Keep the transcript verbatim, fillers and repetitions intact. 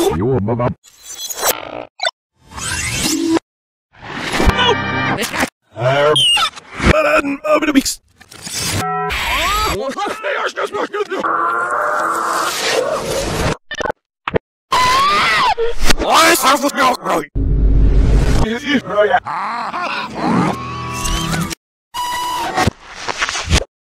Your mama. Why is half the milk right?